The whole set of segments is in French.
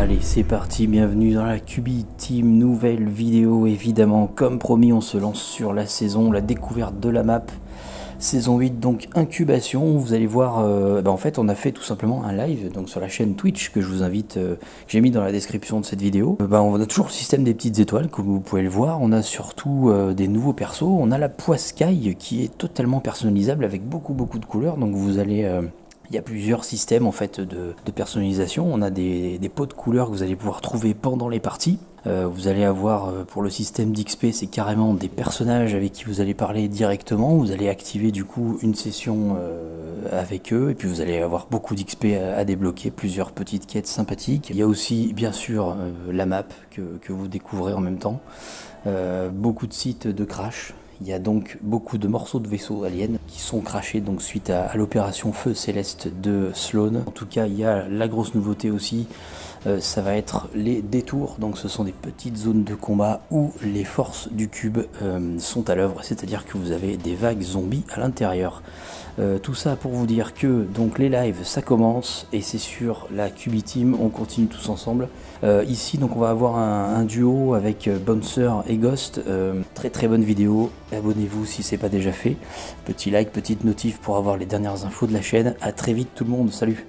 Allez, c'est parti, bienvenue dans la Cubi Team, nouvelle vidéo évidemment. Comme promis, on se lance sur la saison, la découverte de la map. Saison 8, donc incubation, vous allez voir, en fait on a fait tout simplement un live donc sur la chaîne Twitch que je vous invite, que j'ai mis dans la description de cette vidéo. On a toujours le système des petites étoiles comme vous pouvez le voir, on a surtout des nouveaux persos, on a la poiscaille qui est totalement personnalisable avec beaucoup de couleurs, donc vous allez... il y a plusieurs systèmes en fait de personnalisation. On a des pots de couleurs que vous allez pouvoir trouver pendant les parties. Vous allez avoir pour le système d'XP, c'est carrément des personnages avec qui vous allez parler directement. Vous allez activer du coup une session avec eux et puis vous allez avoir beaucoup d'XP à débloquer, plusieurs petites quêtes sympathiques. Il y a aussi bien sûr la map que vous découvrez en même temps. Beaucoup de sites de crash. Il y a donc beaucoup de morceaux de vaisseaux aliens qui sont crashés donc suite à l'opération Feu Céleste de Sloan. En tout cas, il y a la grosse nouveauté aussi, ça va être les détours. Donc ce sont des petites zones de combat où les forces du cube sont à l'œuvre, c'est-à-dire que vous avez des vagues zombies à l'intérieur. Tout ça pour vous dire que donc les lives ça commence et c'est sur la Cubi Team, on continue tous ensemble. Ici donc on va avoir un duo avec Bouncer et Ghost, très bonne vidéo, abonnez-vous si c'est pas déjà fait, petit like, petite notif pour avoir les dernières infos de la chaîne. À très vite tout le monde, salut.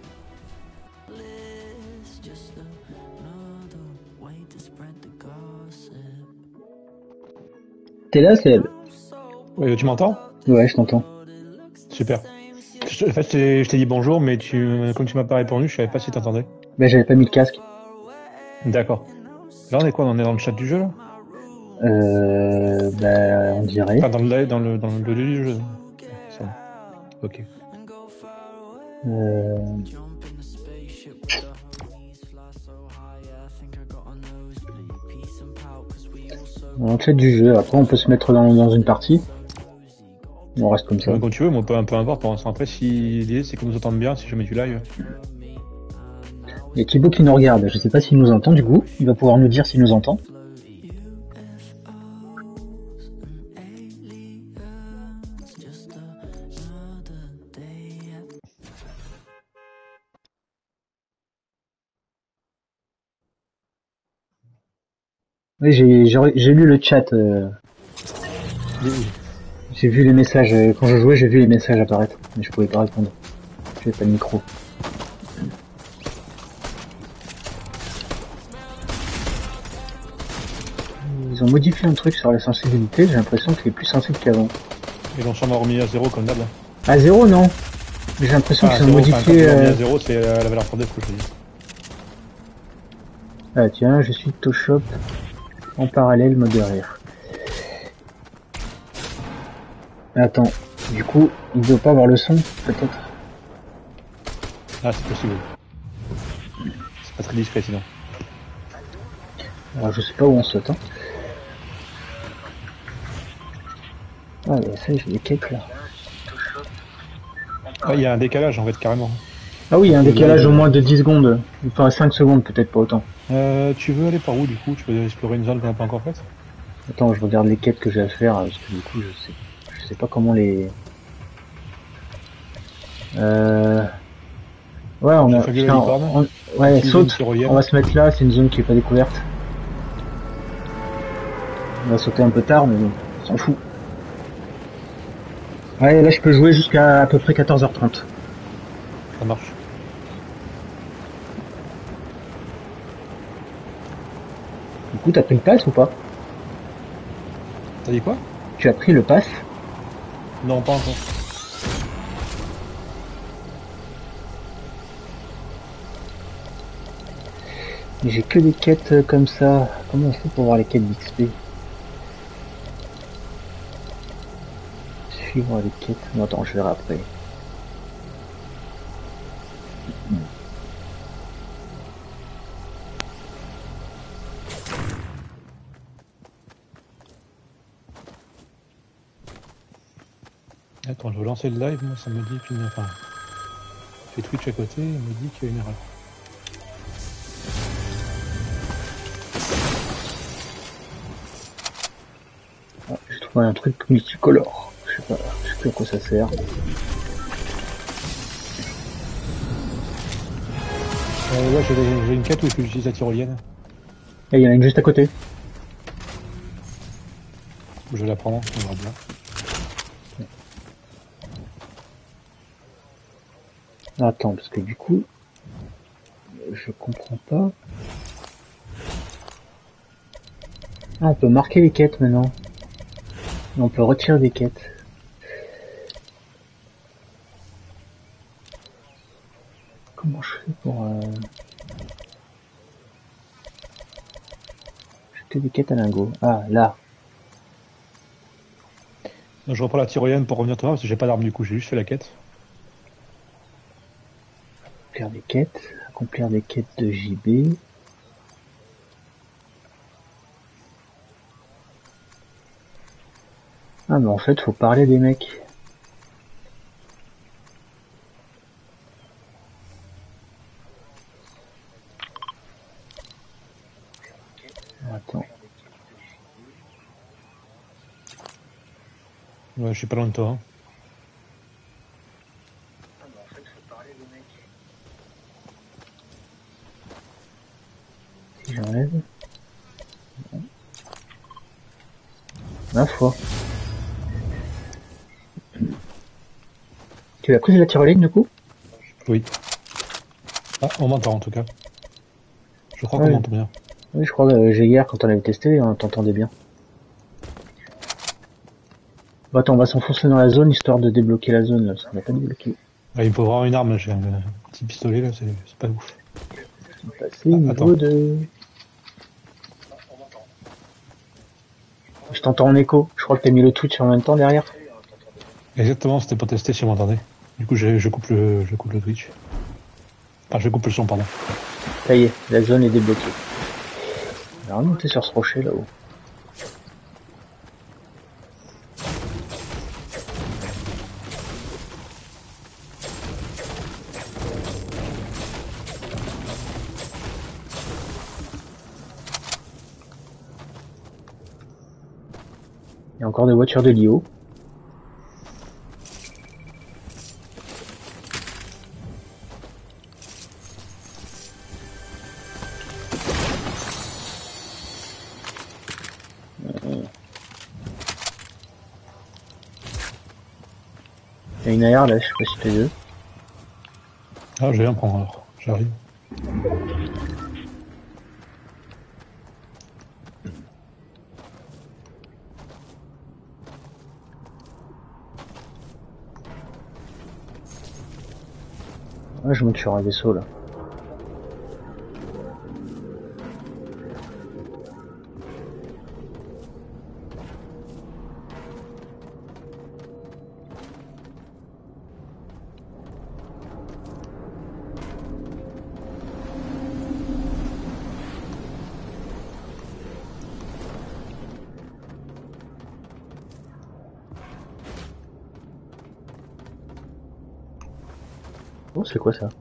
T'es là, Seb? Oui, tu m'entends? Ouais, je t'entends. Super. En fait, je t'ai dit bonjour, mais comme tu m'as pas répondu, je savais pas si t'entendais. Bah, j'avais pas mis le casque. D'accord. Là, on est quoi? On est dans le chat du jeu, là? On dirait. Enfin, dans le lieu du jeu. Ça va. Ok. Dans le chat du jeu, après on peut se mettre dans une partie. On reste comme ça. Quand tu veux, moi, peu importe pour l'instant. Après, si l'idée, c'est qu'on nous entende bien, si je mets du live. Il y a Thibaut qui nous regarde, je sais pas s'il nous entend du coup. Il va pouvoir nous dire s'il nous entend. Oui, j'ai lu le chat. J'ai vu les messages. Quand je jouais, j'ai vu les messages apparaître. Mais je pouvais pas répondre. J'avais pas de micro. Ils ont modifié un truc sur la sensibilité, j'ai l'impression qu'il est plus sensible qu'avant. Ils l'ont sûrement remis à 0 comme d'hab. À 0 non. J'ai l'impression qu'ils ont modifié... Quand à 0, c'est la valeur par défaut, je dis. Ah tiens, je suis Toshop en parallèle mode rire. Attends, du coup, il doit pas avoir le son, peut-être. Ah, c'est possible. C'est pas très discret sinon. Alors je sais pas où on saute, hein. Ah mais ça, j'ai les quêtes là. Ah, il y a un décalage en fait, carrément. Ah oui, il y a un décalage au moins de 10 secondes. Enfin 5 secondes, peut-être pas autant. Tu veux aller par où du coup? Tu veux explorer une zone qu'on n'a pas encore faite? Attends, je regarde les quêtes que j'ai à faire, parce que du coup, je sais pas comment les... Ouais, ouais, saute. On va se mettre là, c'est une zone qui est pas découverte. On va sauter un peu tard, mais bon, on s'en fout. Ouais, là je peux jouer jusqu'à à peu près 14h30. Ça marche. Du coup, t'as pris le pass ou pas? T'as dit quoi? Tu as pris le pass? Non, pas encore. J'ai que des quêtes comme ça. Comment on fait pour voir les quêtes d'XP? Suivre les quêtes. Non, attends, je verrai après. Attends, je vais lancer le live, moi ça me dit qu'une... Enfin, j'ai Twitch à côté, il me dit qu'il y a une erreur. Ah, j'ai trouvé un truc multicolore. Je sais plus à quoi ça sert. Ouais, j'ai une quête où il faut que j'utilise la tyrolienne. Et il y en a une juste à côté. Je vais la prendre, on verra bien. Attends, parce que du coup, je comprends pas. Ah, on peut marquer les quêtes maintenant. Et on peut retirer des quêtes. Comment je fais pour jeter des quêtes à lingot? Ah, là. Donc, je reprends la tyrolienne pour revenir te voir parce que j'ai pas d'arme du coup, j'ai juste fait la quête. Accomplir des quêtes. Accomplir des quêtes de JB. Ah, mais en fait, faut parler des mecs. Attends. Ouais, je suis pas loin de toi. Hein. Si j'enlève. Ma foi. Tu l'as prise la tyrolienne du coup? Oui. Ah, on m'entend en tout cas. Je crois Ouais. qu'on m'entend bien. Oui, je crois j'ai hier quand on avait testé, on t'entendait bien. Bon, attends, on va s'enfoncer dans la zone histoire de débloquer la zone là, parce qu'on n'a pas débloqué. Ah, il me faut vraiment une arme, j'ai un petit pistolet là, c'est pas ouf. Passer niveau attends. 2. Je t'entends en écho. Je crois que t'as mis le Twitch en même temps derrière. Exactement, c'était pour tester si on m'entendait. Du coup, je coupe le Twitch. Enfin, je coupe le son, pardon. Ça y est, la zone est débloquée. On va remonter sur ce rocher là-haut. Il y a encore des voitures de Lio. Il y a une AR là, je sais pas si t'as vu. Ah, je vais en prendre alors. J'arrive. Ah, je monte sur un vaisseau là. Oh, c'est quoi ça?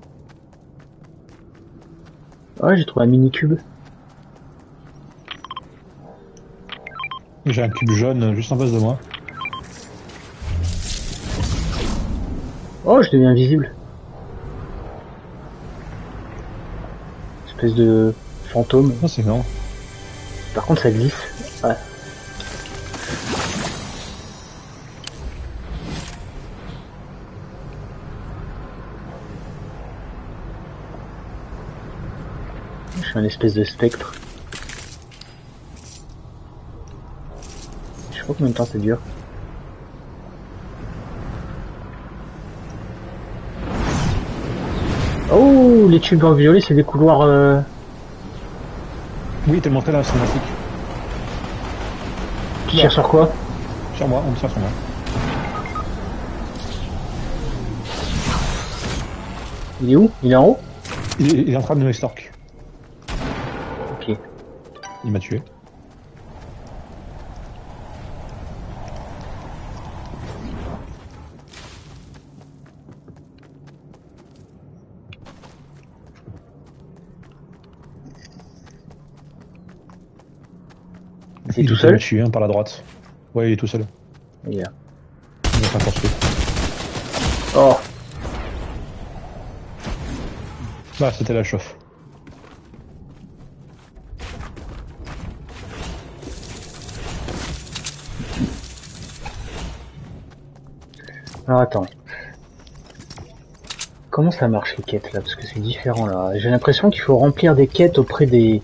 Ah, j'ai trouvé un mini cube. J'ai un cube jaune juste en face de moi. Oh, je deviens invisible. Espèce de fantôme. Ah, c'est marrant. Par contre, ça glisse. Ouais. Je suis un espèce de spectre. Je sais pas combien de temps ça dure. Oh, les tubes en violet, c'est des couloirs... Oui, t'es montré dans la cinématique. Tu tires sur quoi? Sur moi, on me tire sur moi. Il est où? Il est en haut? Il est en train de me stalk. Ok. Il m'a tué. C'est tout seul? Il m'a tué, par la droite. Ouais, il est tout seul. Il est là. Il m'a pas construit. Oh! Bah, c'était la chauffe. Alors attends. Comment ça marche les quêtes là? Parce que c'est différent là. J'ai l'impression qu'il faut remplir des quêtes auprès des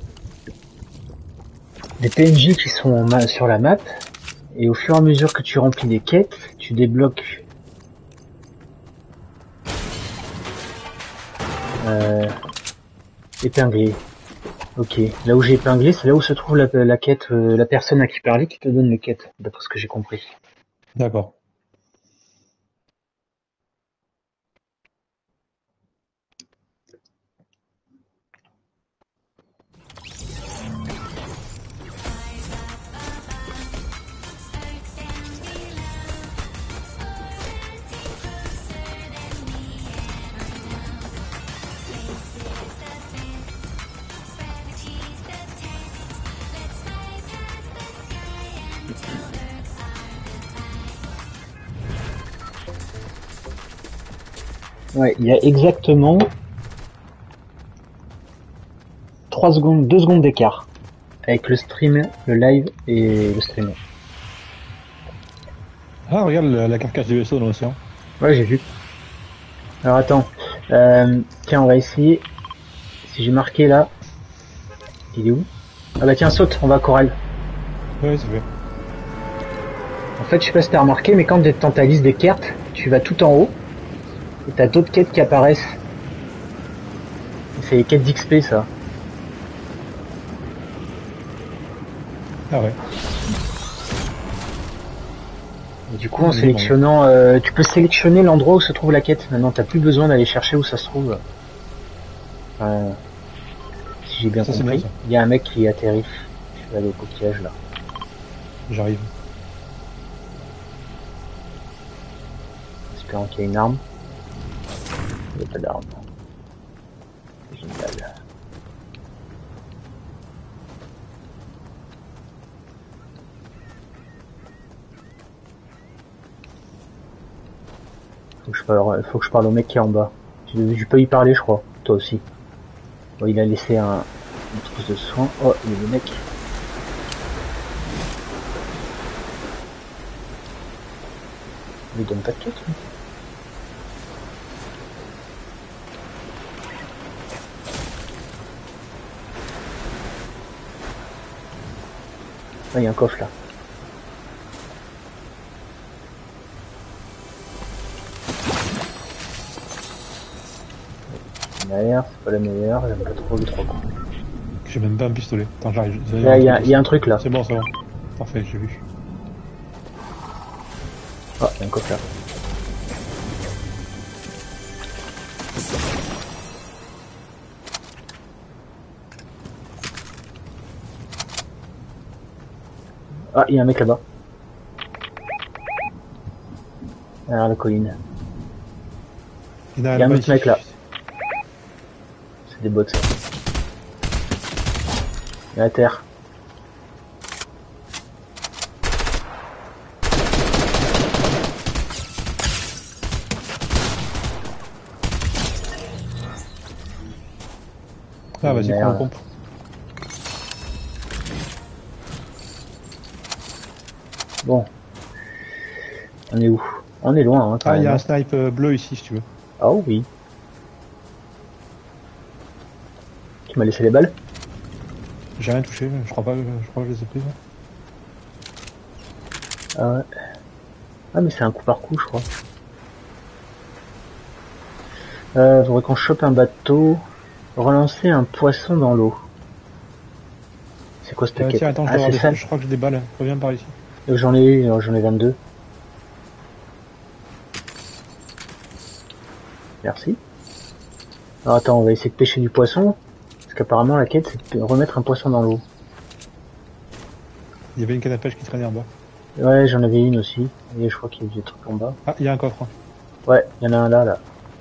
PNJ qui sont sur la map. Et au fur et à mesure que tu remplis des quêtes, tu débloques épinglé. Ok. Là où j'ai épinglé, c'est là où se trouve la quête, la personne à qui parler qui te donne les quêtes, d'après ce que j'ai compris. D'accord. Ouais, il y a exactement 3 secondes, 2 secondes d'écart. Avec le stream, le live et le stream. Ah, regarde la carcasse du vaisseau dans l'océan. Ouais, j'ai vu. Alors attends. Tiens, on va essayer. Si j'ai marqué là. Il est où? Ah bah tiens, saute, on va à Coral. Ouais, c'est fait. En fait, je sais pas si t'as remarqué, mais quand t'es dans ta liste des quêtes, tu vas tout en haut. Et t'as d'autres quêtes qui apparaissent. C'est les quêtes d'XP, ça. Ah ouais. Et du coup, en sélectionnant, tu peux sélectionner l'endroit où se trouve la quête. Maintenant, t'as plus besoin d'aller chercher où ça se trouve. Si j'ai bien Ça, c'est compris. bien, ça. Il y a un mec qui atterrit. Je vais aller au coquillage là. J'arrive. Espérant qu'il y ait une arme. Il n'y a pas d'arme. Génial. Faut que je parle au mec qui est en bas. Je peux y parler, je crois. Toi aussi. Oh, il a laissé une trousse de soins. Oh, il y a le mec. Il donne pas de quête, lui. Ah, il y a un coffre là. Derrière, c'est pas la meilleure, j'aime pas trop les 3 coups. J'ai même pas un pistolet. Attends, j'arrive. Là, il y a un truc là. C'est bon, c'est bon. Parfait, j'ai vu. Ah, il y a un coffre là. Ah, il y a un mec là-bas. Derrière la colline. Il y a un autre mec là. C'est des bots ça. Il y a la terre. Ah, vas-y, prends la pompe. Bon. On est où? On est loin, hein, quand Ah, il y même. a un snipe bleu ici, si tu veux. Ah oui. Tu m'as laissé les balles? J'ai rien touché, je crois que je les ai prises. Ah ouais. Ah mais c'est un coup par coup, je crois. Faudrait qu'on chope un bateau. Relancer un poisson dans l'eau. C'est quoi cette quête? Tiens, attends, Ah, c'est ça. je crois que j'ai des balles. Reviens par ici. J'en ai eu, j'en ai 22. Merci. Alors attends, on va essayer de pêcher du poisson. Parce qu'apparemment la quête c'est de remettre un poisson dans l'eau. Il y avait une canne à pêche qui traînait en bas. Ouais, j'en avais une aussi. Et je crois qu'il y a des trucs en bas. Ah, il y a un coffre. Ouais, il y en a un là.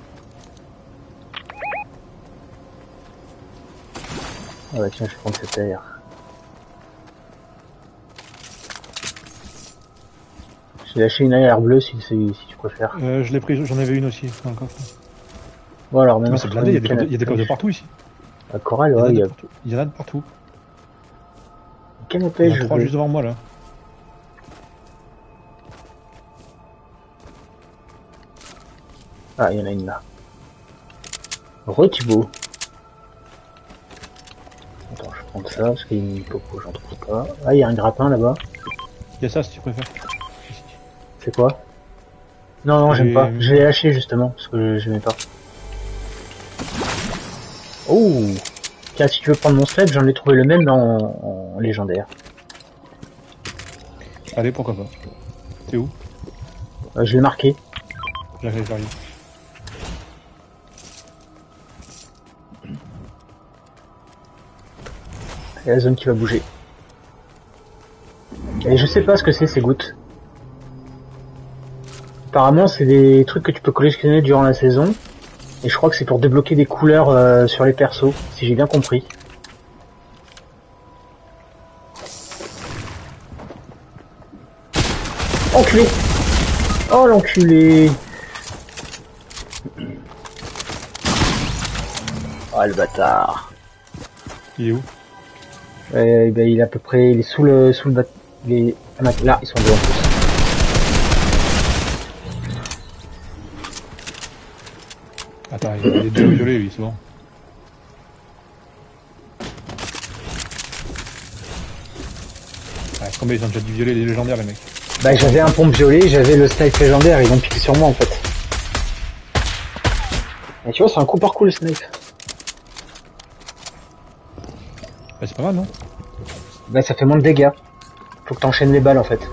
Ah bah tiens, je vais prendre cette air. J'ai lâché une air bleue si tu préfères. Je l'ai pris, j'en avais une aussi dans le coffre. Bon alors maintenant Mais c'est blindé, il y a des coffres de partout ici. À Coral, ouais, il y en a de partout. Canne à Il y pêche, en a 3 juste devant moi là. Ah, il y en a une là. Re-Thibaut. Attends, je prends ça, parce qu'il y a une popo, j'en trouve pas. Ah, il y a un grappin là-bas. Il y a ça si tu préfères. Ici. C'est quoi? Non, non, j'aime pas. Et- Je l'ai lâché justement, parce que j'aimais pas. Oh! Tiens, si tu veux prendre mon sled, j'en ai trouvé le même en légendaire. Allez, pourquoi pas. T'es où? Je l'ai marqué. J'arrive. Il y a la zone qui va bouger. Et je sais pas ce que c'est ces gouttes. Apparemment, c'est des trucs que tu peux collectionner durant la saison. Et je crois que c'est pour débloquer des couleurs sur les persos, si j'ai bien compris. Enculé! Oh l'enculé! Oh le bâtard! Il est où? Ben, il est à peu près, il est sous le bâtard. Là, ils sont deux en plus. Attends, il est déjà violet lui, c'est bon. Ouais, combien ils ont déjà dit violet les légendaires les mecs? Bah j'avais un pompe violet, j'avais le snipe légendaire, ils vont piquer sur moi en fait. Et tu vois, c'est un coup par coup le snipe. Bah, c'est pas mal non? Bah ça fait moins de dégâts. Faut que t'enchaînes les balles en fait.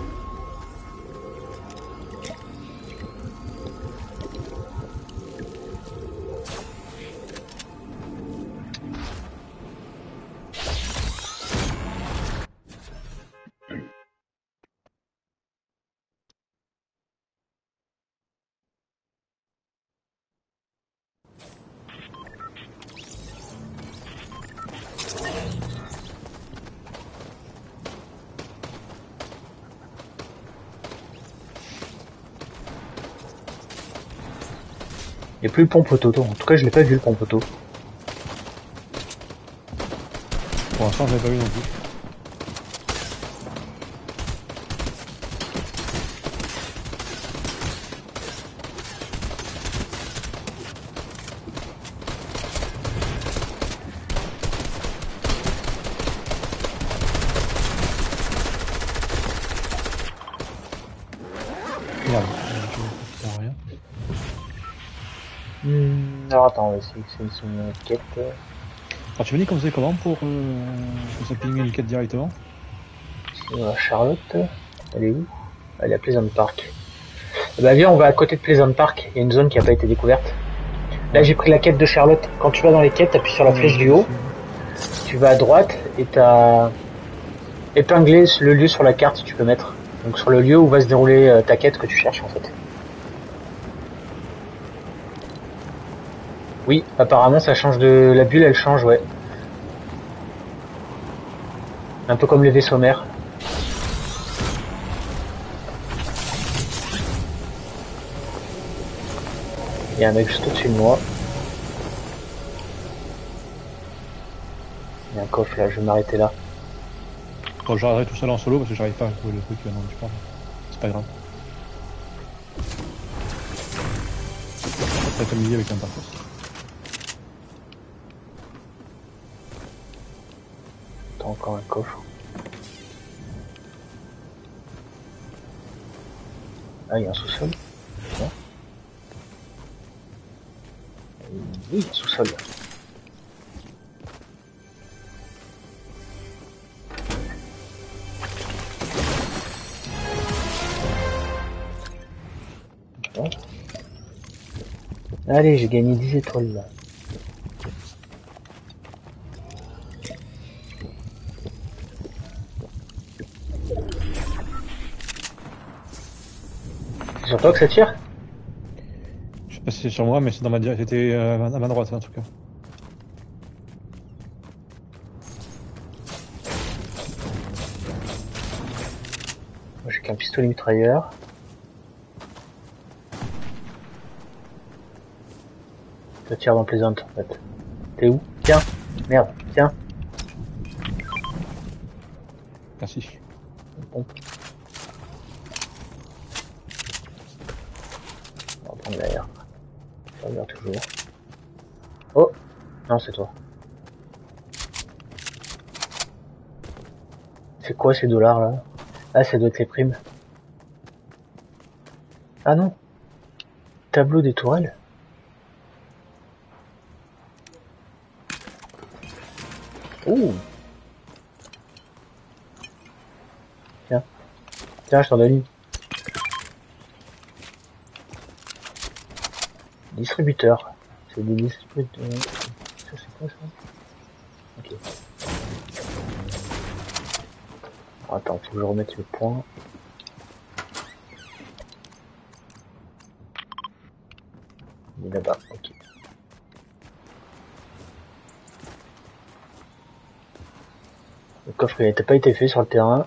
Il n'y a plus le pompe auto. En tout cas, je l'ai pas vu le pompe auto. Pour l'instant je l'ai pas vu non plus. Merde, je vois rien. Alors attends, on va essayer que c'est une quête. Alors tu me dis qu'on faisait comment pour ça pinguer une quête directement? Charlotte, elle est où? Elle est à Pleasant Park. Bah viens, on va à côté de Pleasant Park. Il y a une zone qui a pas été découverte. Là, j'ai pris la quête de Charlotte. Quand tu vas dans les quêtes, t'appuies sur la flèche du haut. Tu vas à droite et t'as épinglé le lieu sur la carte, tu peux mettre. Donc sur le lieu où va se dérouler ta quête que tu cherches en fait. Oui, apparemment ça change de... La bulle elle change, ouais. Un peu comme les vaisseaux mers. Il y a un mec juste au-dessus de moi. Il y a un coffre là, je vais m'arrêter là. Bon, j'arrêterai tout seul en solo parce que j'arrive pas à trouver le truc dont tu parles. C'est pas grave. Ça va être amusé avec un parcours. T'as encore un coffre. Ah, il y a un sous-sol. Non. Oui, un sous-sol. Bon. Allez, j'ai gagné 10 étoiles là. C'est sur toi que ça tire? Je sais pas si c'est sur moi, mais c'est dans ma direction. C'était à ma droite en tout cas. Moi j'ai qu'un pistolet mitrailleur. Ça tire dans Pleasant en fait. T'es où? Tiens. Merde, tiens. Merci. Bon. On va prendre l'air. Ça regarde toujours. Oh! Non, c'est toi. C'est quoi ces dollars là? Ah, ça doit être les primes. Ah non! Tableau des tourelles? Ouh! Tiens. Tiens, je t'en donne une. Distributeur. C'est des distributeurs. Ça, c'est quoi ça? Ok. Attends, faut que je remette le point. Il est là-bas, ok. Le coffre il n'était pas été fait sur le terrain.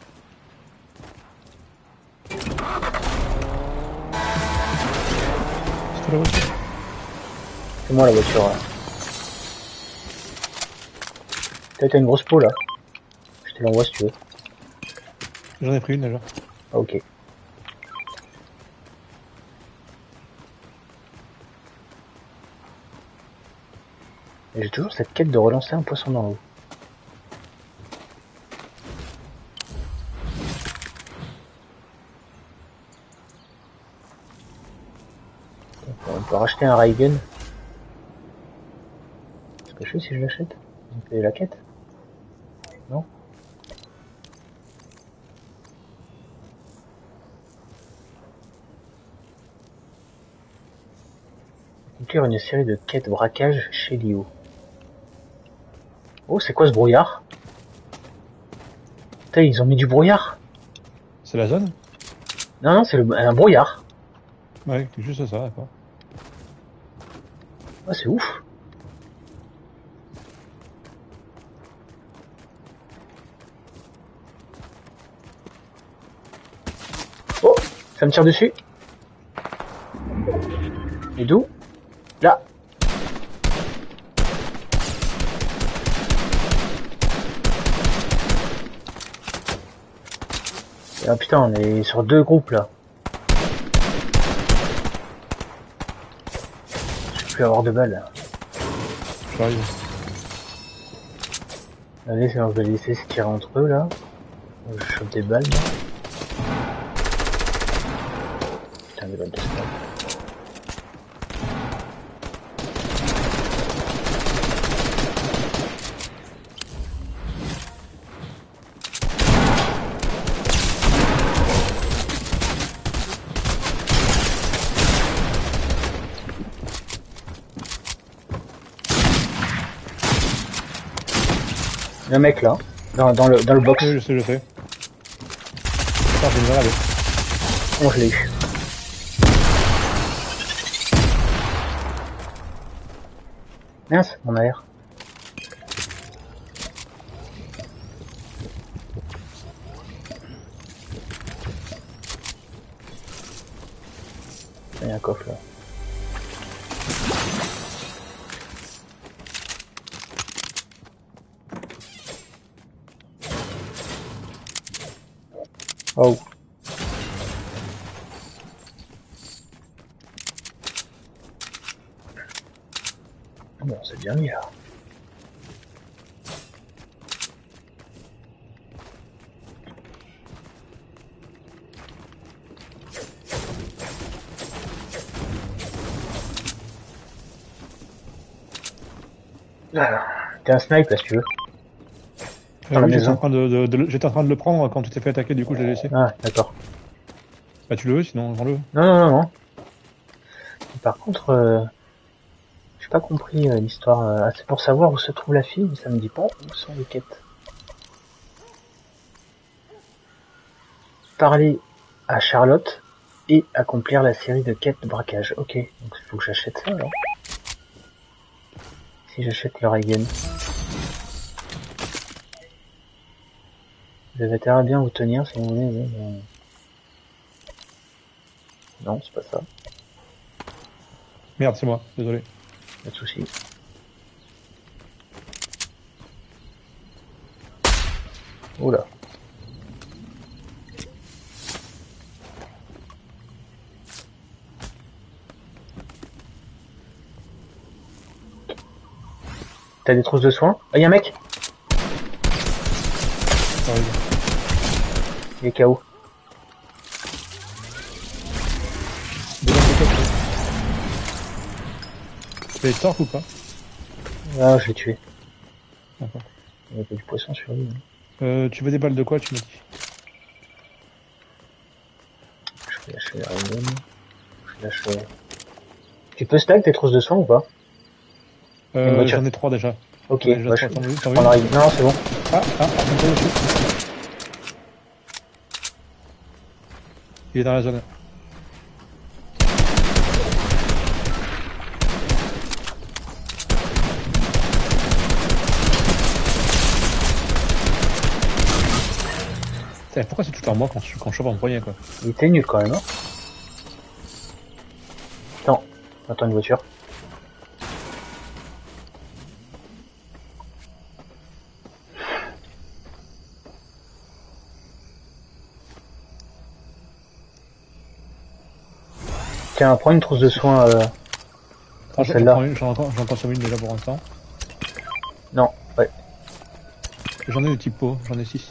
C'est la voiture. C'est moi la voiture là. T'as une grosse peau là. Je te l'envoie si tu veux. J'en ai pris une déjà. Ah, ok. Et j'ai toujours cette quête de relancer un poisson dans l'eau. On peut racheter un Raigen. Est-ce que je sais si je l'achète? On paye la quête? Non? Accomplir une série de quêtes braquage chez Lio. Oh, c'est quoi ce brouillard? Putain, ils ont mis du brouillard? C'est la zone? Non, non, c'est un brouillard. Ouais, juste ça, d'accord. Ah, c'est ouf. Oh, ça me tire dessus. Et d'où? Là. Ah putain, on est sur deux groupes là. Je vais plus avoir de balles. J'arrive. Allez, on va laisser se tirer entre eux là. Je chope des balles là. Putain, des balles de spam. Le mec là, dans le box. Oui, je sais, je sais. Attends, j'ai une balle. Oh, je l'ai eu. Mince, mon air. Il y a un coffre là. Oh. Bon, c'est bien mis là. Voilà. T'es un snipe là si tu veux. Dans la Oui, j'étais maison. en train j'étais en train de le prendre quand tu t'es fait attaquer, du coup je l'ai laissé. Ah, d'accord. Bah tu le veux, sinon prends-le. Non, non, non, non. Par contre, j'ai pas compris l'histoire. C'est pour savoir où se trouve la fille, mais ça me dit pas où sont les quêtes. Parler à Charlotte et accomplir la série de quêtes de braquage. Ok, donc il faut que j'achète ça alors. Si j'achète le Regen. Vous avez intérêt à bien vous tenir si vous voulez. Non, c'est pas ça. Merde, c'est moi, désolé. Pas de soucis. Oula. T'as des trousses de soins? Ah, y'a un mec! Ça arrive. Il est KO. Tu fais les torques ou pas? Ah, je l'ai tué. D'accord. Il y avait du poisson sur lui. Hein. Tu veux des balles de quoi, tu m'as dit? Je vais lâcher la random. Je lâche... Tu peux stack tes trousses de soins ou pas? J'en ai 3 déjà. Ok, J'en ai déjà bah, 3, je t'en veux une? prends la ride. Non, c'est bon. On tombe dessus. Il est dans la zone. Putain, pourquoi c'est tout le temps moi quand je chope en premier, quoi? Il était nul quand même, hein. Attends une voiture. Tiens, prends une trousse de soins, prends celle-là. J'en consomme une déjà pour l'instant. Non, ouais. J'en ai de type pot, j'en ai 6.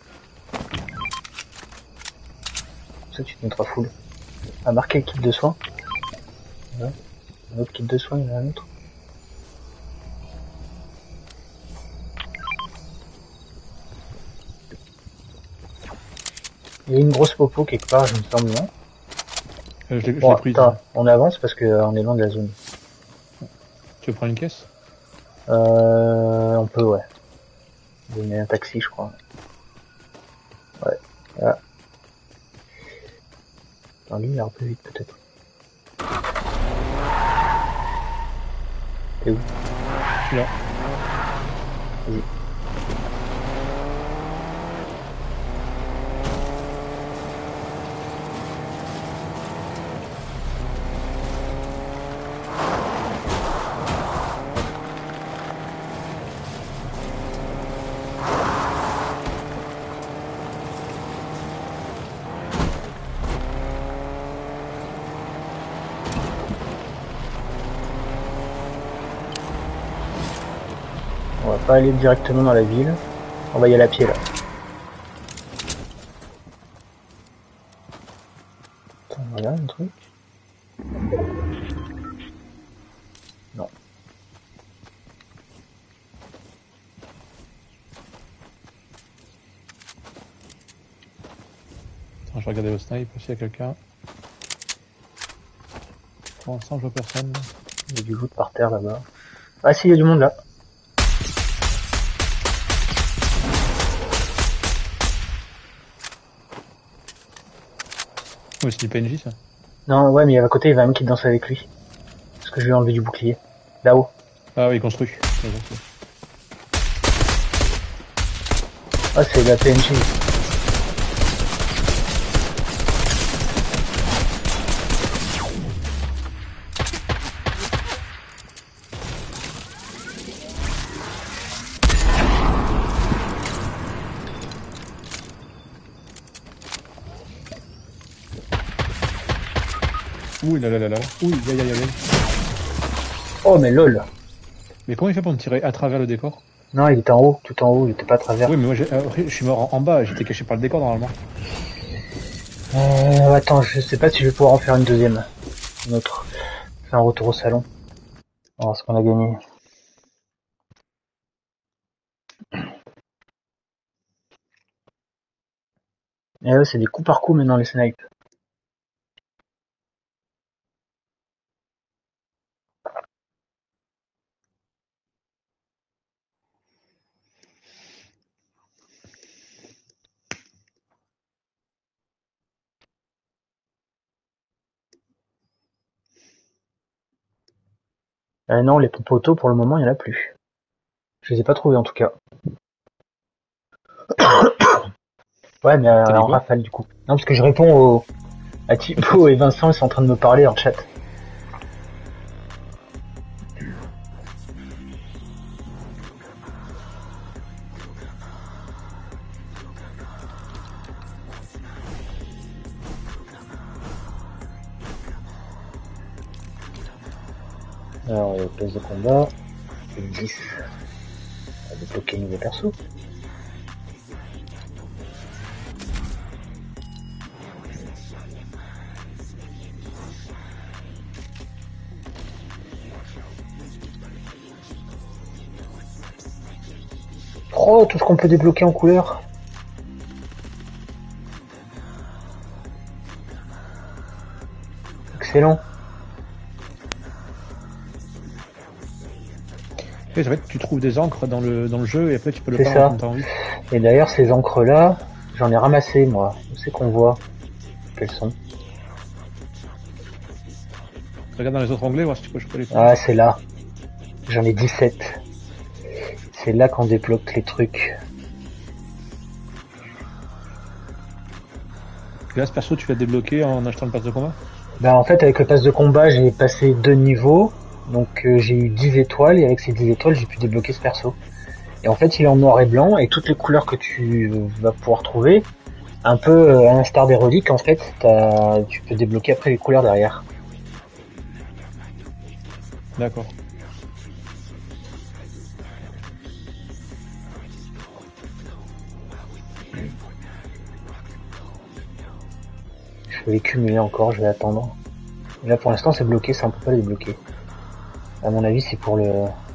Ça, tu te mettras full. Ah, marquer le kit de soins. Ouais. Un autre kit de soins, il y en a un autre. Il y a une grosse popo quelque part, je me semble, non? Je l'ai Bon, prise. attends, on avance parce que on est loin de la zone. Tu veux prendre une caisse? On peut, ouais. Il y a un taxi, je crois. Ouais, là. Attends, lui, il ira plus vite, peut-être. T'es où? Je suis là. Vas-y. On va pas aller directement dans la ville. On va y aller à pied là. Attends, voilà un truc. Non. Attends, je vais regarder au snipe s'il y a quelqu'un. Pour l'instant, je vois personne. Il y a du loot par terre là-bas. Ah si, il y a du monde là. Oui, c'est du PNJ ça. Non, ouais, mais à côté, il y a un mec qui danse avec lui. Parce que je lui ai enlevé du bouclier. Là-haut. Ah oui, construit. Ah, c'est la PNJ. Ouh là là là là. Ouh, aïe aïe aïe. Oh, mais lol. Mais comment il fait pour me tirer à travers le décor? Non, il était en haut, tout en haut, il était pas à travers. Oui, mais moi je suis mort en bas, j'étais caché par le décor normalement. Attends, je sais pas si je vais pouvoir en faire une deuxième. Une autre. C'est un retour au salon. On va voir ce qu'on a gagné. Et là, c'est des coups par coup maintenant les snipes. Non, les pompes auto, pour le moment, il y en a plus. Je les ai pas trouvés, en tout cas. Ouais, mais en rafale, du coup. Non, parce que je réponds à Thibaut et Vincent, ils sont en train de me parler en chat. Alors, place de combat. C'est 10. On va débloquer le nouveau perso. Oh, tout ce qu'on peut débloquer en couleur. Excellent. Et en fait, tu trouves des encres dans le jeu et après tu peux le C'est prendre ça. quand t'as envie. Et d'ailleurs, ces encres-là, j'en ai ramassé, moi. Où c'est qu'on voit quelles sont? Regarde dans les autres onglets, voir si tu peux choper les Ah, c'est là. J'en ai 17. C'est là qu'on débloque les trucs. Et là, ce perso, tu l'as débloqué en achetant le pass de combat? Ben, en fait, avec le pass de combat, j'ai passé 2 niveaux. Donc, j'ai eu 10 étoiles. Et avec ces 10 étoiles, j'ai pu débloquer ce perso. Et en fait, il est en noir et blanc. Et toutes les couleurs que tu vas pouvoir trouver, un peu à l'instar des reliques, en fait, tu peux débloquer après les couleurs derrière. D'accord. Je vais les cumuler encore, je vais attendre. Là, pour l'instant, c'est bloqué, ça on peut pas les débloquer. À mon avis, c'est pour le...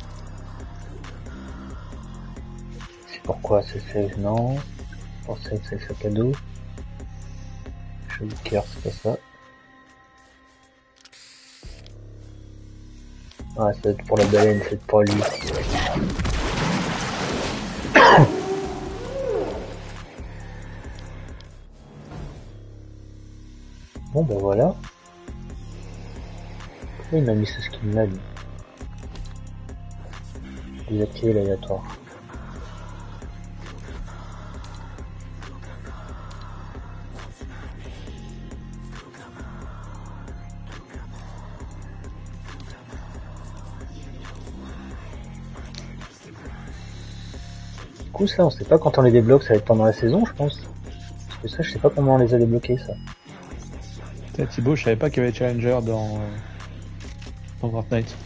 C'est pourquoi c'est... Non. Pour ça, c'est le sac à dos. Joli cœur, c'est pas ça. Ah, ça doit être pour la baleine, c'est pas lui. Bon, ben voilà. Pourquoi il m'a mis ce skin-là, lui? Désactiver l'aléatoire. Du coup, ça, on sait pas quand on les débloque, ça va être pendant la saison, je pense. Parce que ça, je sais pas comment on les a débloqués, ça. Putain, Thibaut, je savais pas qu'il y avait Challenger dans Dark Knight.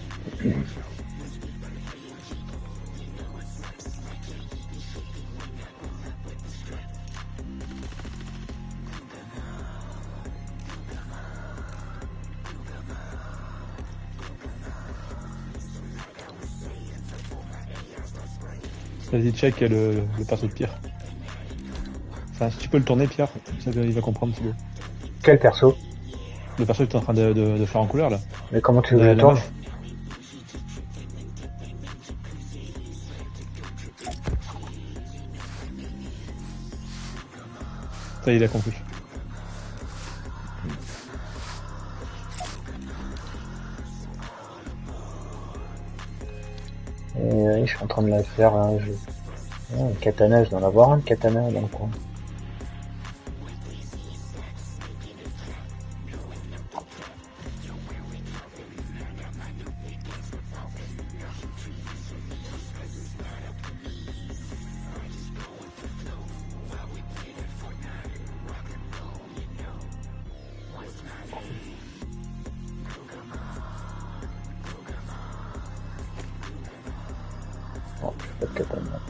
Vas-y, check le perso de Pierre. Enfin, si tu peux le tourner, Pierre, ça, il va comprendre, Thibaut. Quel perso? Le perso que tu es en train de faire en couleur, là. Mais comment tu veux que je La le tourne? meuf. Ça, il a compris. Et oui, je suis en train de la faire, là. Un katana, je dois en avoir un de katana dans le coin. Oh, pas de katana.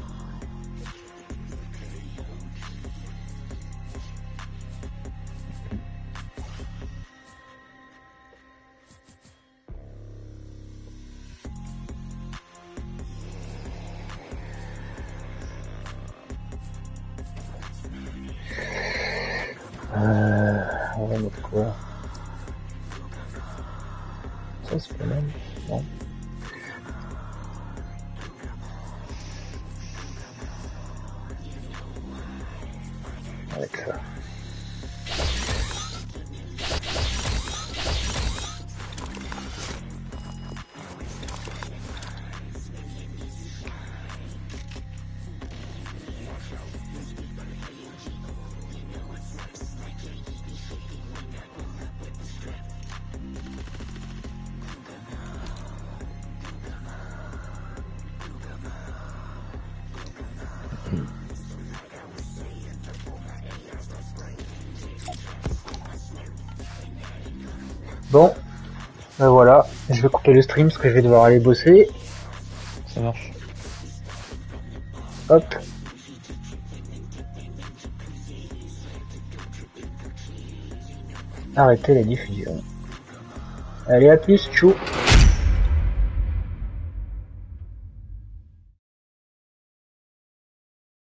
On va mettre quoi? Ça c'est pas mal, non? Avec ça. Bon, ben voilà, je vais couper le stream parce que je vais devoir aller bosser. ça marche. Hop. Arrêtez la diffusion. Allez, à plus, tchou.